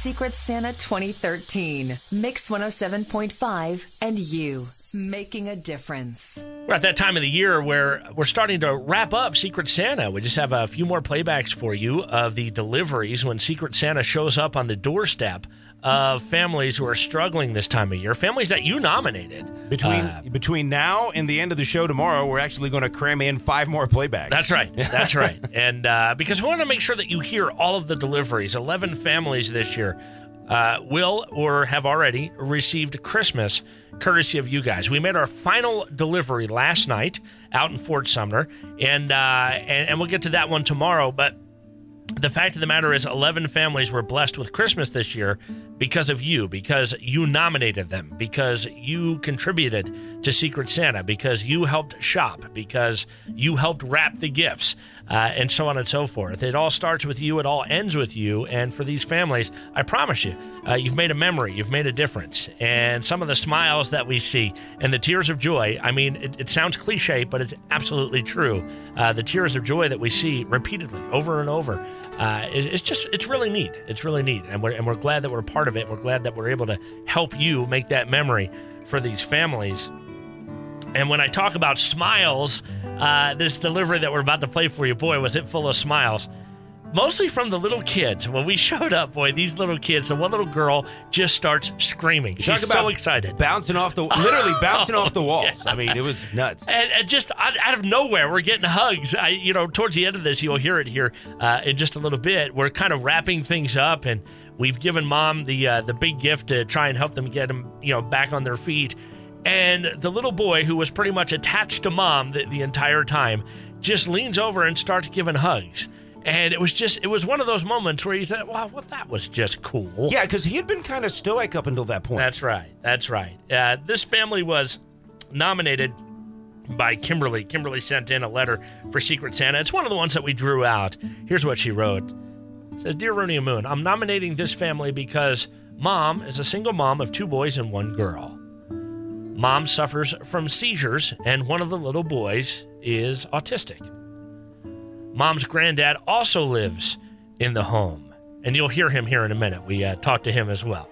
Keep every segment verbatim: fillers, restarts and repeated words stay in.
Secret Santa twenty thirteen. Mix one oh seven point five and you, making a difference. We're at that time of the year where we're starting to wrap up Secret Santa. We just have a few more playbacks for you of the deliveries when Secret Santa shows up on the doorstep of families who are struggling this time of year, families that you nominated. Between Uh, between now and the end of the show tomorrow, we're actually going to cram in five more playbacks. That's right. That's right. And uh, because we want to make sure that you hear all of the deliveries, eleven families this year uh, will or have already received Christmas courtesy of you guys. We made our final delivery last night out in Fort Sumner, and, uh, and, and we'll get to that one tomorrow, but the fact of the matter is eleven families were blessed with Christmas this year because of you, because you nominated them, because you contributed to Secret Santa, because you helped shop, because you helped wrap the gifts, uh, and so on and so forth. It all starts with you. It all ends with you. And for these families, I promise you, uh, you've made a memory. You've made a difference. And some of the smiles that we see and the tears of joy, I mean, it, it sounds cliche, but it's absolutely true. Uh, the tears of joy that we see repeatedly over and over, Uh, it, it's just, it's really neat. It's really neat. And we're, and we're glad that we're part of it. We're glad that we're able to help you make that memory for these families. And when I talk about smiles, uh, this delivery that we're about to play for you, boy, was it full of smiles. Mostly from the little kids. When we showed up, boy, these little kids, the one little girl just starts screaming. She's Talk about so excited. Bouncing off the, literally bouncing off the walls. Yeah. I mean, it was nuts. And, and just out, out of nowhere, we're getting hugs. I, you know, towards the end of this, you'll hear it here uh, in just a little bit. We're kind of wrapping things up, and we've given Mom the uh, the big gift to try and help them get them, you know, back on their feet. And the little boy, who was pretty much attached to Mom the, the entire time, just leans over and starts giving hugs. And it was just, it was one of those moments where you said, wow, well, that was just cool. Yeah, because he had been kind of stoic up until that point. That's right. That's right. Uh, this family was nominated by Kimberly. Kimberly sent in a letter for Secret Santa. It's one of the ones that we drew out. Here's what she wrote. It says, Dear Rooney and Moon, I'm nominating this family because Mom is a single mom of two boys and one girl. Mom suffers from seizures, and one of the little boys is autistic. Mom's granddad also lives in the home, and you'll hear him here in a minute. We uh, talked to him as well.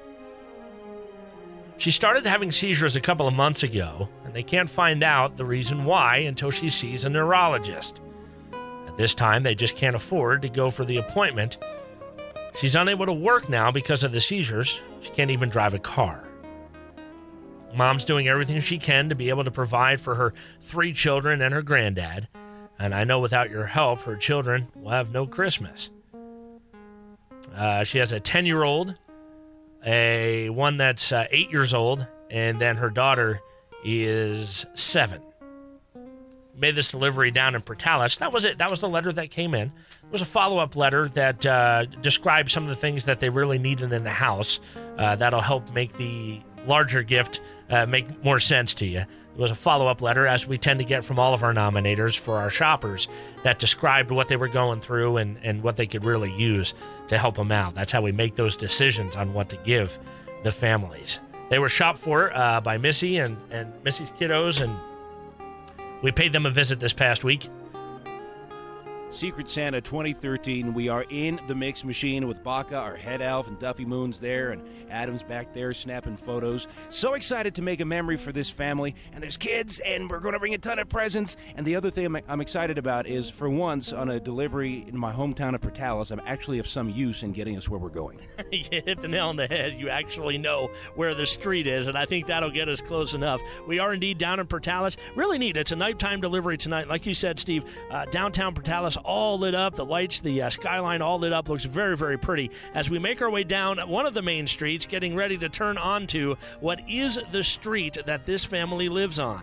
She started having seizures a couple of months ago, and they can't find out the reason why until she sees a neurologist. At this time, they just can't afford to go for the appointment. She's unable to work now because of the seizures. She can't even drive a car. Mom's doing everything she can to be able to provide for her three children and her granddad. And I know without your help, her children will have no Christmas. Uh, she has a ten-year-old, a one that's uh, eight years old, and then her daughter is seven. Made this delivery down in Portales. That was it. That was the letter that came in. It was a follow-up letter that uh, described some of the things that they really needed in the house. Uh, that'll help make the larger gift uh, make more sense to you. It was a follow-up letter, as we tend to get from all of our nominators for our shoppers, that described what they were going through and, and what they could really use to help them out. That's how we make those decisions on what to give the families. They were shopped for uh, by Missy and, and Missy's kiddos, and we paid them a visit this past week. Secret Santa twenty thirteen, we are in the mix machine with Baca, our head elf, and Duffy Moon's there, and Adam's back there snapping photos. So excited to make a memory for this family, and there's kids, and we're going to bring a ton of presents. And the other thing I'm, I'm excited about is, for once, on a delivery in my hometown of Portales, I'm actually of some use in getting us where we're going. You hit the nail on the head. You actually know where the street is, and I think that'll get us close enough. We are indeed down in Portales. Really neat. It's a nighttime delivery tonight. Like you said, Steve, uh, downtown Portales, all lit up. The lights, the uh, skyline all lit up. Looks very, very pretty as we make our way down one of the main streets, getting ready to turn onto what is the street that this family lives on.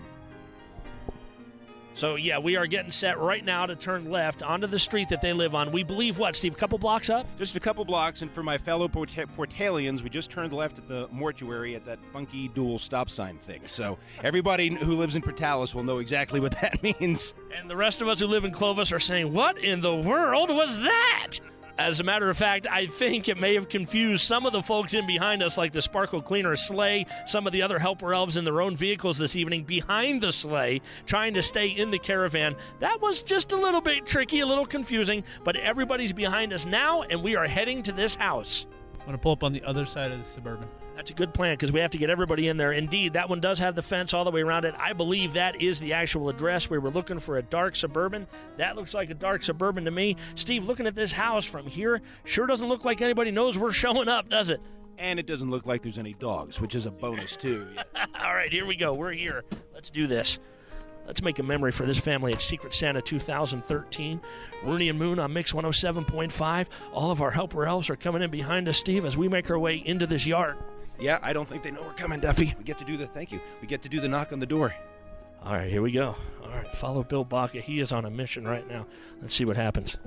So, yeah, we are getting set right now to turn left onto the street that they live on. We believe, what, Steve, a couple blocks up? Just a couple blocks, and for my fellow Port- Portalians, we just turned left at the mortuary at that funky dual stop sign thing. So everybody who lives in Portales will know exactly what that means. And the rest of us who live in Clovis are saying, what in the world was that? As a matter of fact, I think it may have confused some of the folks in behind us, like the Sparkle Cleaner sleigh, some of the other helper elves in their own vehicles this evening behind the sleigh, trying to stay in the caravan. That was just a little bit tricky, a little confusing, but everybody's behind us now, and we are heading to this house. I'm going to pull up on the other side of the Suburban. That's a good plan because we have to get everybody in there. Indeed, that one does have the fence all the way around it. I believe that is the actual address. We were looking for a dark Suburban. That looks like a dark Suburban to me. Steve, looking at this house from here, sure doesn't look like anybody knows we're showing up, does it? And it doesn't look like there's any dogs, which is a bonus, too. Yeah. All right, here we go. We're here. Let's do this. Let's make a memory for this family at Secret Santa two thousand thirteen. Rooney and Moon on Mix one oh seven point five. All of our helper elves are coming in behind us, Steve, as we make our way into this yard. Yeah, I don't think they know we're coming, Duffy. We get to do the, thank you, we get to do the knock on the door. All right, here we go. All right, follow Bill Baca. He is on a mission right now. Let's see what happens.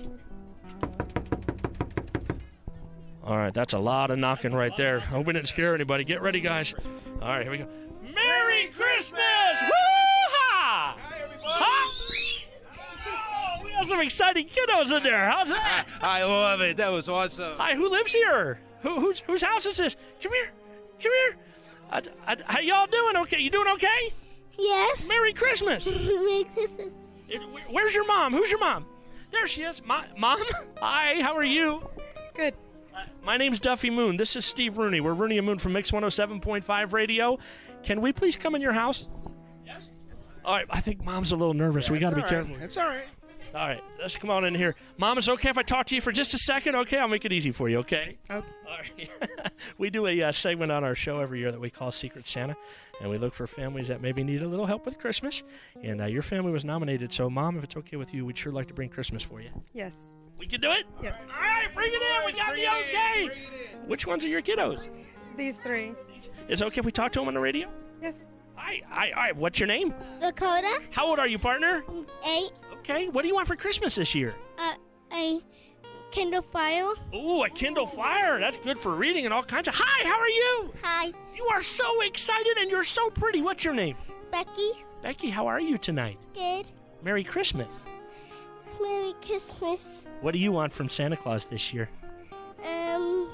All right, that's a lot of knocking right there. Hope we didn't scare anybody. Get ready, guys. All right, here we go. Merry Christmas! Woo-ha! Hi, everybody. Huh? Oh, we have some exciting kiddos in there. How's that? I love it. That was awesome. Hi, who lives here? Who, whose, whose house is this? Come here. Come here. I, I, how y'all doing? Okay, you doing okay? Yes. Merry Christmas. Merry Christmas. It, where's your mom? Who's your mom? There she is. My, mom? Hi, how are you? Good. Uh, my name's Duffy Moon. This is Steve Rooney. We're Rooney and Moon from Mix one oh seven point five Radio. Can we please come in your house? Yes. All right, I think Mom's a little nervous. Yeah, we got to be right. careful. That's all right. All right, let's come on in here. Mom, is it okay if I talk to you for just a second? Okay, I'll make it easy for you, okay? Okay. All right. We do a uh, segment on our show every year that we call Secret Santa, and we look for families that maybe need a little help with Christmas. And uh, your family was nominated, so Mom, if it's okay with you, we'd sure like to bring Christmas for you. Yes. We can do it? Yes. All right, bring it in. We got the okay. Which ones are your kiddos? These three. Is it okay if we talk to them on the radio? Yes. Hi, hi, all right. What's your name? Dakota. How old are you, partner? Eight. Okay. What do you want for Christmas this year? Uh, a Kindle Fire. Ooh, a Kindle Fire. That's good for reading and all kinds of. Hi, how are you? Hi. You are so excited and you're so pretty. What's your name? Becky. Becky, how are you tonight? Good. Merry Christmas. Merry Christmas. What do you want from Santa Claus this year? Um,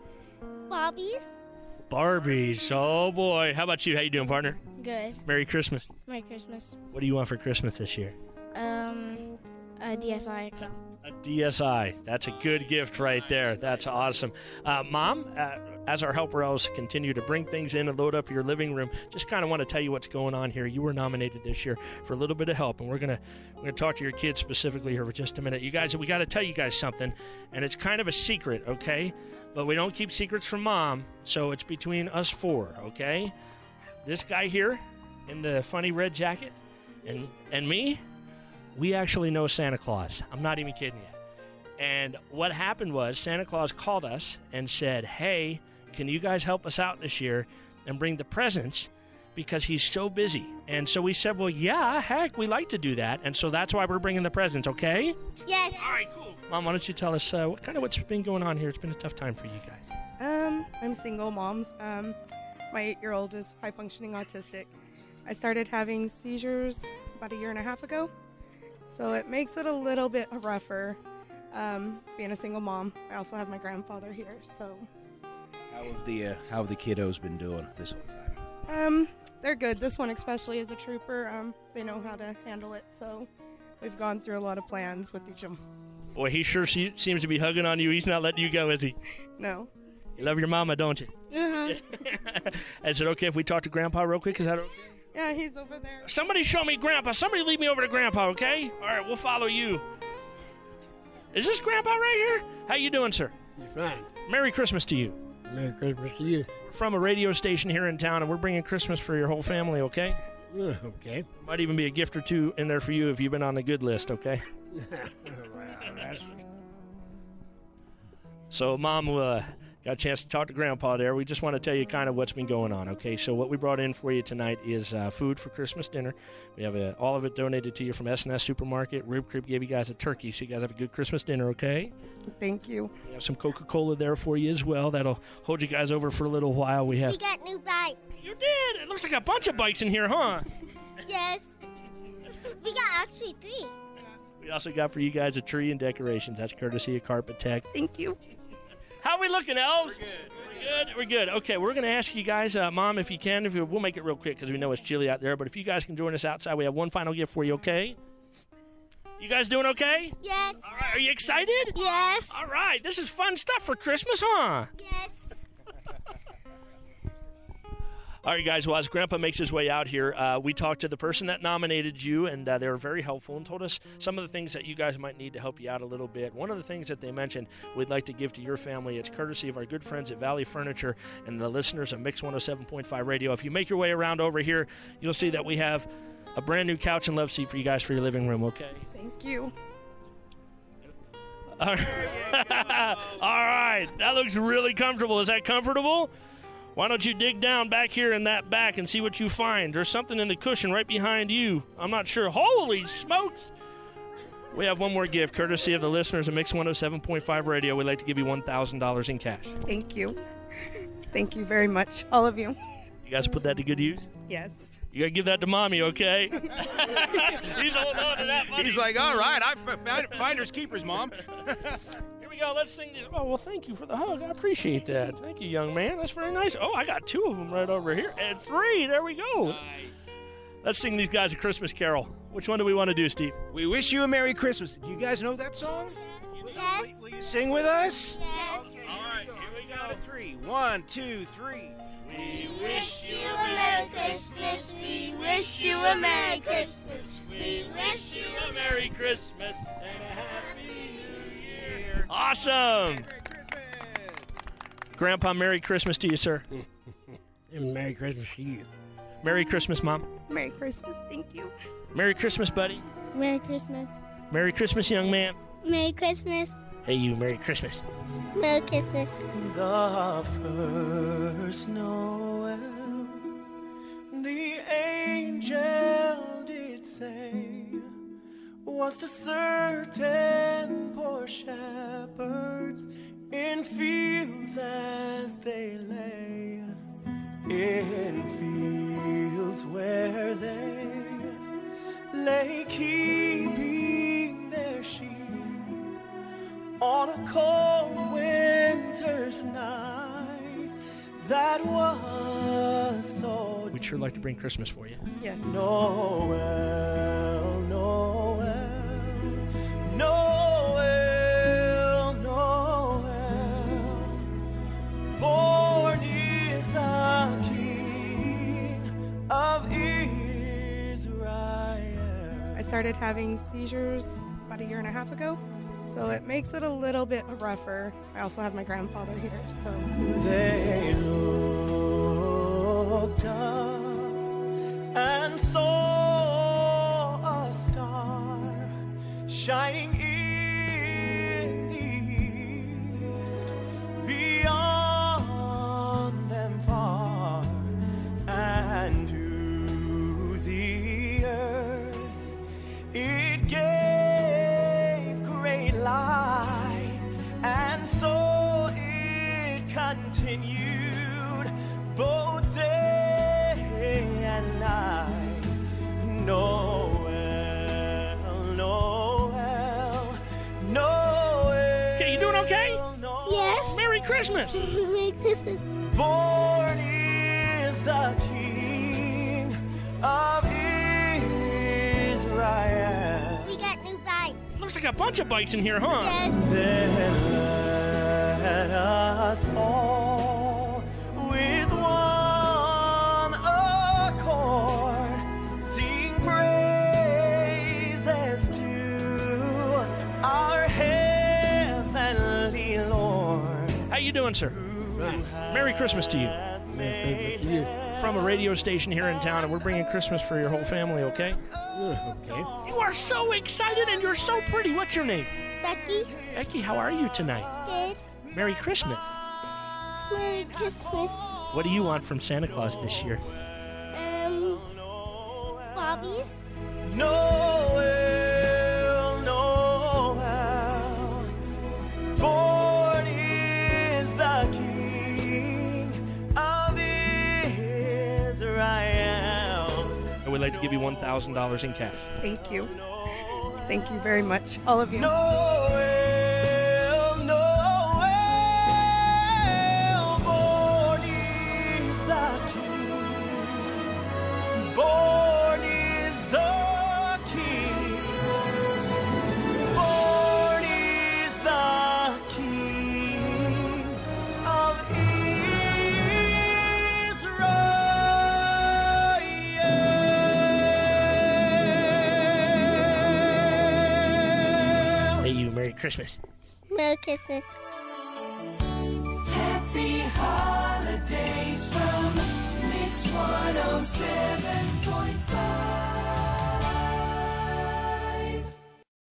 Bobby's. Barbies. Oh, boy. How about you? How you doing, partner? Good. Merry Christmas. Merry Christmas. What do you want for Christmas this year? Um, a D S I X L. A D S I. That's a good gift right there. That's awesome. Uh, Mom, uh, as our helper elves continue to bring things in and load up your living room, just kind of want to tell you what's going on here. You were nominated this year for a little bit of help, and we're gonna we're gonna talk to your kids specifically here for just a minute. You guys, we got to tell you guys something, and it's kind of a secret, okay? But we don't keep secrets from Mom, so it's between us four, okay? This guy here in the funny red jacket, and and me. We actually know Santa Claus. I'm not even kidding you. And what happened was Santa Claus called us and said, hey, can you guys help us out this year and bring the presents because he's so busy? And so we said, well, yeah, heck, we like to do that. And so that's why we're bringing the presents, okay? Yes. All right, cool. Mom, why don't you tell us uh, what kind of what's been going on here? It's been a tough time for you guys. Um, I'm single moms. Um, my eight-year-old is high-functioning autistic. I started having seizures about a year and a half ago. So it makes it a little bit rougher um, being a single mom. I also have my grandfather here, so. How have the uh, how have the kiddos been doing this whole time? Um, they're good. This one especially is a trooper. Um, they know how to handle it, so we've gone through a lot of plans with each of them. Boy, he sure se- seems to be hugging on you. He's not letting you go, is he? No. You love your mama, don't you? Uh-huh. Is it okay if we talk to Grandpa real quick? Is that okay? Yeah, he's over there. Somebody show me Grandpa. Somebody lead me over to Grandpa, okay? All right, we'll follow you. Is this Grandpa right here? How you doing, sir? You're fine. Merry Christmas to you. Merry Christmas to you. We're from a radio station here in town, and we're bringing Christmas for your whole family, okay? Uh, okay. Might even be a gift or two in there for you if you've been on the good list, okay? Well, that's... So, Mom, uh, got a chance to talk to Grandpa there. We just want to tell you kind of what's been going on, okay? So what we brought in for you tonight is uh, food for Christmas dinner. We have uh, all of it donated to you from S and S Supermarket. Rib Crib gave you guys a turkey, so you guys have a good Christmas dinner, okay? Thank you. We have some Coca-Cola there for you as well. That'll hold you guys over for a little while. We have. We got new bikes. You did. It looks like a bunch of bikes in here, huh? Yes. We got actually three. We also got for you guys a tree and decorations. That's courtesy of Carpet Tech. Thank you. How are we looking, elves? We're good. We're good. We're good. Okay, we're going to ask you guys, uh, Mom, if you can, if you, we'll make it real quick because we know it's chilly out there. But if you guys can join us outside, we have one final gift for you. Okay? You guys doing okay? Yes. All right. Are you excited? Yes. All right. This is fun stuff for Christmas, huh? Yes. All right, guys. Well, as Grandpa makes his way out here, uh, we talked to the person that nominated you, and uh, they were very helpful and told us some of the things that you guys might need to help you out a little bit. One of the things that they mentioned we'd like to give to your family, it's courtesy of our good friends at Valley Furniture and the listeners of Mix one oh seven point five Radio. If you make your way around over here, you'll see that we have a brand new couch and love seat for you guys for your living room, okay? Thank you. All right. All right. That looks really comfortable. Is that comfortable? Why don't you dig down back here in that back and see what you find? There's something in the cushion right behind you. I'm not sure. Holy smokes! We have one more gift, courtesy of the listeners of Mix one oh seven point five Radio. We'd like to give you one thousand dollars in cash. Thank you. Thank you very much, all of you. You guys put that to good use? Yes. You got to give that to Mommy, okay? He's holding on to that money. He's like, all right, I found finders keepers, Mom. Here we go. Let's sing this. Oh, well, thank you for the hug. I appreciate that. Thank you, young man. That's very nice. Oh, I got two of them right over here. And three. There we go. Nice. Let's sing these guys a Christmas carol. Which one do we want to do, Steve? We wish you a Merry Christmas. Do you guys know that song? Yes. Will, will you sing with us? Yes. Okay, all right, here we go. Count of three. One, two, three. We wish you a Merry Christmas. We wish you a Merry Christmas. We wish you a Merry Christmas and a Happy New Year. Awesome. Merry Christmas. Grandpa, Merry Christmas to you, sir. And Merry Christmas to you. Merry Christmas, Mom. Merry Christmas. Thank you. Merry Christmas, buddy. Merry Christmas. Merry Christmas, young man. Merry Christmas. Hey, you. Merry Christmas. Merry Christmas. The first Noel, the angel did say, was to certain poor shepherds in fields as they lay, in fields where they lay keeping their sheep on a cold winter's night that was so. We'd sure like to bring Christmas for you. Yes. Noel, Noel, Noel, Noel, born is the King of Israel. I started having seizures about a year and a half ago, so it makes it a little bit rougher. I also have my grandfather here, so. They looked up and saw a star shining in the east, beyond them far, and to the earth it gave great light, and so it continued both day and night. Noel, Noel, Noel. Okay, you doing okay? Yes. Merry Christmas. Merry Christmas. Born is the King of Israel. We got new bikes. Looks like a bunch of bikes in here, huh? Yes. Then let us all with one accord sing praises to our heavenly Lord. How you doing, sir? Merry Christmas to you. Merry Christmas to you. From a radio station here in town, and we're bringing Christmas for your whole family, okay? Yeah, okay. You are so excited, and you're so pretty. What's your name? Becky. Becky, how are you tonight? Good. Merry Christmas. Merry Christmas. What do you want from Santa Claus this year? Um, Bobby's. Noel, Noel, born is the King of Israel. I would like to give you one thousand dollars in cash. Thank you. Thank you very much, all of you. Noel, Noel, born is the King. Born is the King. Born is the King of Israel. Christmas. Merry Christmas. Happy holidays from Mix one oh seven.